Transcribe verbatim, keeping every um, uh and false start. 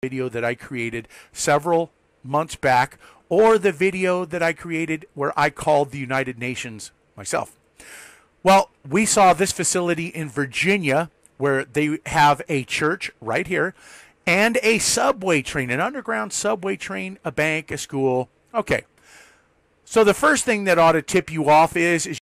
video that I created several months back, or the video that I created where I called the United Nations myself. Well, we saw this facility in Virginia where they have a church right here and a subway train, an underground subway train, a bank, a school. Okay. So the first thing that ought to tip you off is, is